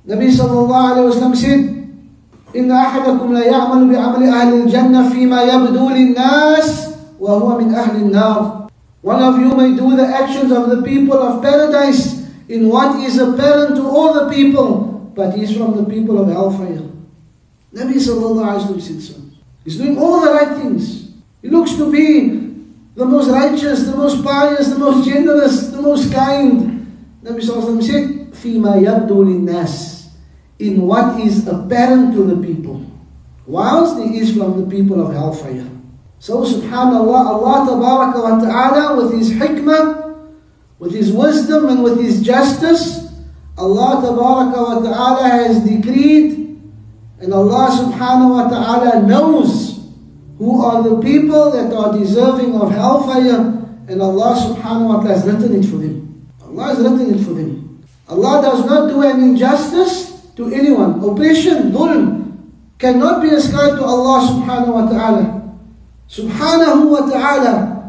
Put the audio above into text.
Nabi sallallahu alayhi wa sallam said, إن أحدكم لا يعمل بعمل أهل الجنة فيما يبدو للناس وهو من أهل النار. One of you may do the actions of the people of paradise in what is apparent to all the people, but he is from the people of hellfire. Nabi sallallahu alayhi wa sallam said so. He's doing all the right things. He looks to be the most righteous, the most pious, the most generous, the most kind. Nabi sallallahu alayhi wa sallam said, فيما يبدو للناس, in what is apparent to the people, whilst he is from the people of hellfire. So subhanallah, Allah tabaraka wa ta'ala, with his hikmah, with his wisdom and with his justice, Allah tabaraka wa ta'ala has decreed, and Allah subhanahu wa ta'ala knows who are the people that are deserving of hellfire, and Allah subhanahu wa ta'ala has written it for them. Allah has written it for them. Allah does not do an injustice to anyone. Oppression, dhulm, cannot be ascribed to Allah subhanahu wa ta'ala. Subhanahu wa ta'ala